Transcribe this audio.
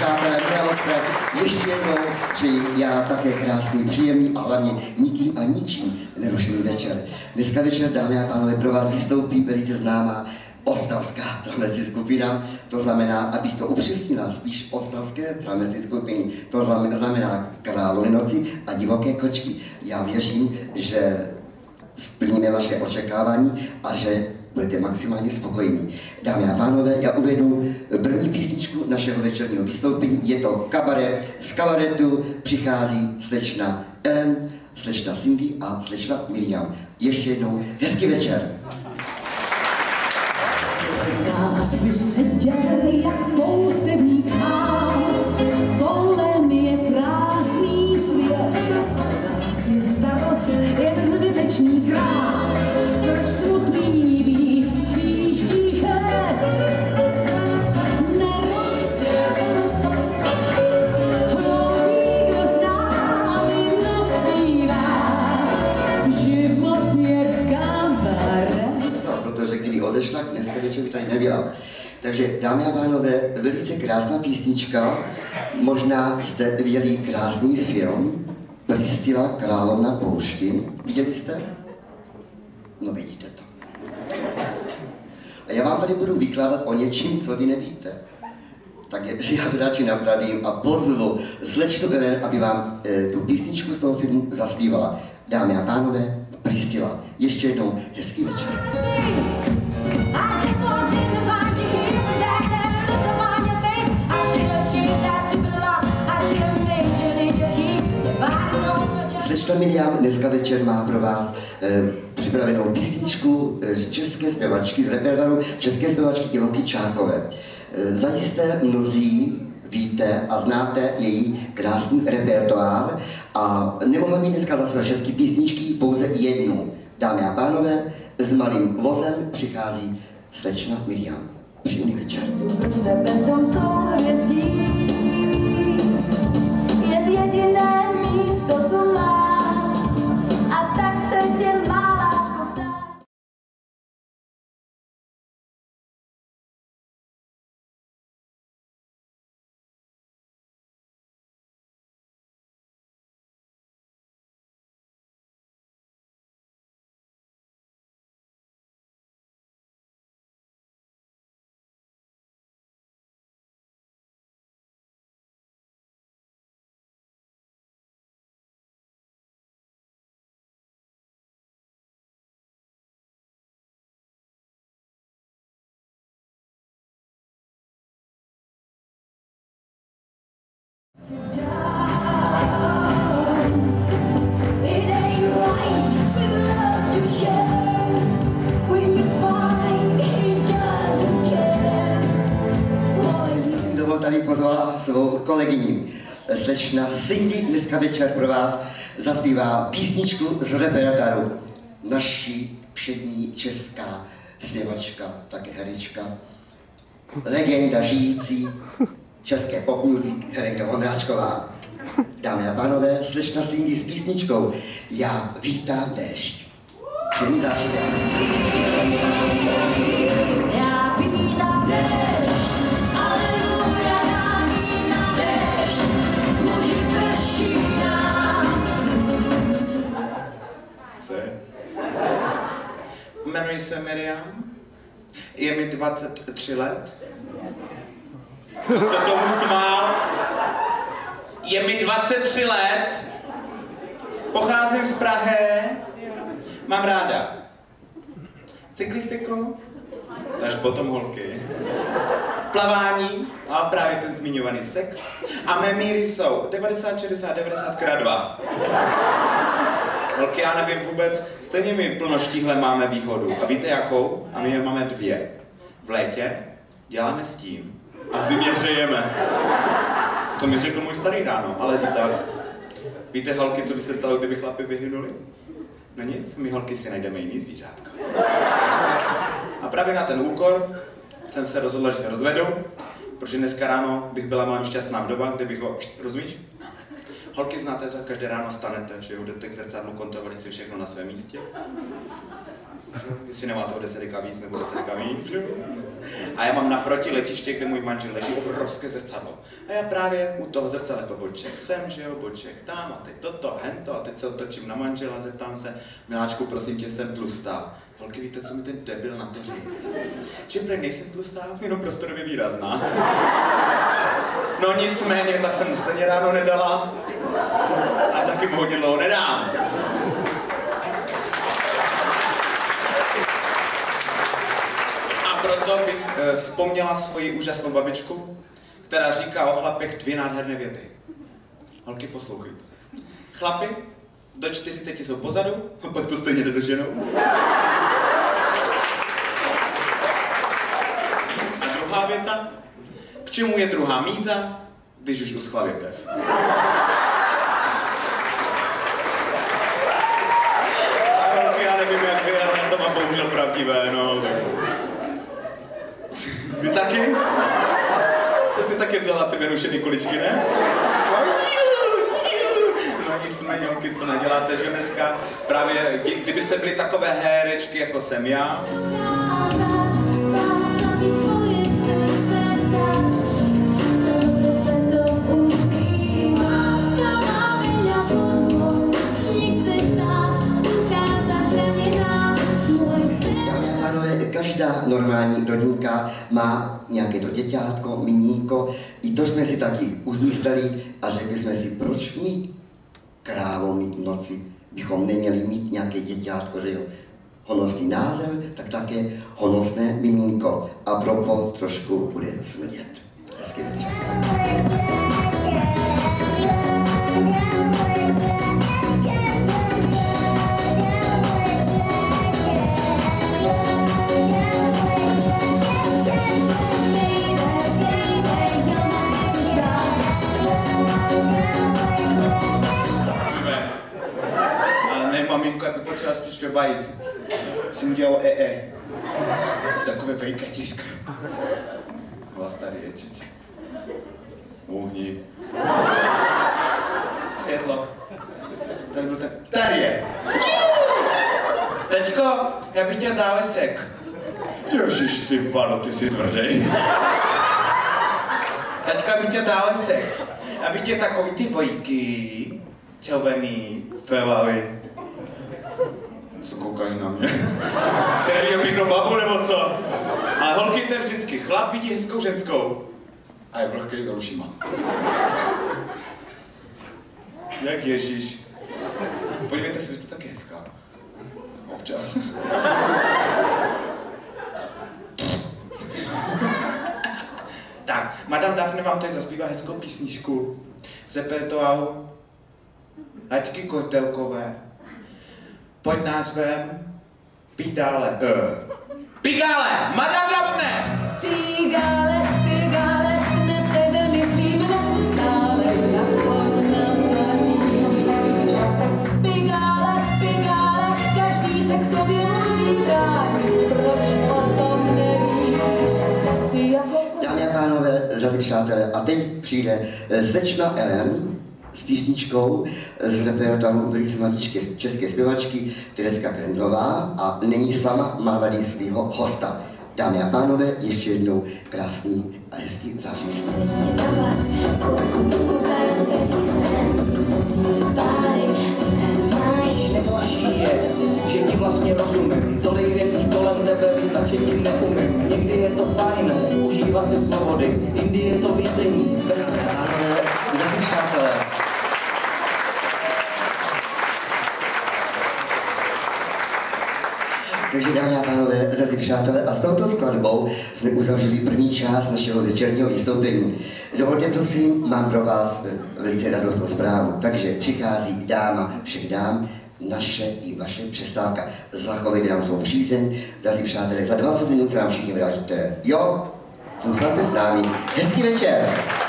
přátelé, milé hosté, ještě jednou přeji já také krásný, příjemný a hlavně nikým a ničím nerušený večer. Dneska večer, dámy a pánové, pro vás vystoupí velice známá ostravská travesní skupina, to znamená, abych to upřesnila, spíš ostravské travesní skupiny, to znamená Královny noci a Divoké kočky. Já věřím, že splníme vaše očekávání a že budete maximálně spokojení. Dámy a pánové, já uvedu první písničku našeho večerního vystoupení. Je to kabaret. Z kabaretu přichází slečna Ellen, slečna Cindy a slečna Miriam. Ještě jednou hezký večer. Nás by seděl jak poustevník sám, kolem je krásný svět, nás je starost jen zbytečný krám, proč smutný víc příštích let? Neroj svět, hloupý, kdo s námi naspívá, život je kabaret. Protože kdyby odešla, dneska večer by tady nebyla. Takže, dámy a pánové, velice krásná písnička. Možná jste viděli krásný film Pristila královna poušti. Viděli jste? No vidíte to. A já vám tady budu vykládat o něčím, co vy nevíte. Tak já to radši napravím a pozvu slečnu Ellen, aby vám tu písničku z toho filmu zaspívala. Dámy a pánové, Pristila. Ještě jednou hezký večer. Slečna Miriam dneska večer má pro vás připravenou písničku české zpěvačky z repertoáru české zpěvačky Ilonky Čákové. Zajisté mnozí víte a znáte její krásný repertoár a nemohla mi dneska zaspívat všechny písničky, pouze jednu. Dámy a pánové, s malým vozem přichází slečna Miriam. Příjemný večer. Beton jsou hvězdí, jen jediné místo tu má, a tak se tě má lásko ptát. Tady pozvala svou kolegyni. Slečna Cindy dneska večer pro vás zaspívá písničku z repertoáru. Naší přední česká zpěvačka, také herečka, legenda žijící české pop music Helenka Vondráčková. Dámy a pánové, slečna Cindy s písničkou Já vítám déšť. Všemi zážitek. Já vítám déšť. Jmenuji se Miriam, je mi 23 let. Kdo se tomu smál? Je mi 23 let, pocházím z Prahy, mám ráda cyklistiku, až potom holky, plavání a právě ten zmiňovaný sex. A mé míry jsou 90, 60, 90x2. Holky, já nevím vůbec, stejně my plno štíhle máme výhodu. A víte jakou? A my je máme 2. V létě děláme s tím a v zimě hřejeme. To mi řekl můj starý ráno, ale ví tak. Víte, holky, co by se stalo, kdyby chlapi vyhynuli? No nic, my holky si najdeme jiný zvířátko. A právě na ten úkor jsem se rozhodla, že se rozvedu, protože dneska ráno bych byla malým šťastná vdova, kde bych ho, rozumíš? Holky, znáte to, každé ráno stanete, že jo, jdete k zrcadlu, kontrolovali si všechno na svém místě. Jestli nemáte o 10 deka víc nebo 10 deka míň, že? A já mám naproti letiště, kde můj manžel leží, obrovské zrcadlo. A já právě u toho zrcadla jako boček sem, že jo, boček tam, a teď toto a hento, a teď se otočím na manžela, zeptám se, miláčku, prosím tě, jsem tlustá. Holky, víte, co mi ten debil na to řekl? Že prý nejsem tlustá, jenom prostorově výrazná. No nicméně, tak jsem mu stejně ráno nedala a taky mu hodně dlouho nedám. A proto bych vzpomněla svoji úžasnou babičku, která říká o chlapech 2 nádherné věty. Holky, poslouchejte. Chlapi do 40 jsou pozadu, a pak to stejně nedoženou. A druhá věta. K čemu je druhá míza, když už uschla větev? Já nevím, jak vy, ale to mám bohužel pravdivé, no. Vy taky? Jste si taky vzala ty vyrušený kuličky, ne? No nicméně, holky, co neděláte, že dneska právě, kdybyste byli takové herečky, jako jsem já, každá normální rodinka má nějaké to děťátko, minínko. I to jsme si taky uzmysleli a řekli jsme si, proč my, královny noci, bychom neměli mít nějaké děťátko, že jo? Honosný název, tak také honosné miminko. A propo trošku bude smrdět. Hezky večer. Maminko, jak by potřeba spíš vybajit. Jsem udělal Takové vejka těžké. Hlas tady je, čeče. Uhni. Světlo. Tady byl tak... Tady je! Teďko, já bych chtěl dávesek. Ježiš, ty vado, ty jsi tvrdý. Teďko, já bych chtěl dávesek. Já bych chtěl takový ty vojky. Červený, félavý. Co koukáš na mě? Sério pěknou babu nebo co? Ale holky, to je vždycky. Chlap vidí hezkou ženskou a je vlhkej za ušima. Jak Ježíš. Podívejte se, vy jste taky hezká. Občas. Tak, Madame Daphne vám tady zaspívá hezkou písničku z repertoáru Laďky Kostelkové pod názvem Pigále. Pigále! Madame Daphne! Pigále, Pigále, na tebe myslím neustále, jako na Paříž. Pigále, Pigále, každý se k tobě musí vrátit, proč o tom nevíš? Dámy a pánové, drazí přátelé, a teď přijde slečna Ellen s písničkou z repertoáru velice mladíčké české zpěvačky Tereska Krendlová a není sama, má tady svého hosta. Dámy a pánové, ještě jednou krásný a hezký zážitek. Nejhorší je, že ti vlastně rozumím, tolik věcí kolem tebe vystačit tím neumím. Někdy je to fajn, užívat si svobody, jindy je to vězení. Drazí přátelé, takže dámy a pánové, drazí přátelé, a s touto skladbou jsme uzavřeli první část našeho večerního vystoupení. Dovolte prosím, mám pro vás velice radostnou zprávu. Takže přichází dáma všech dám, naše i vaše přestávka. Zachovejte nám svou přízeň, drazí přátelé, za 20 minut se nám všichni vrátíte. Jo? Zůstaňte s námi. Hezký večer!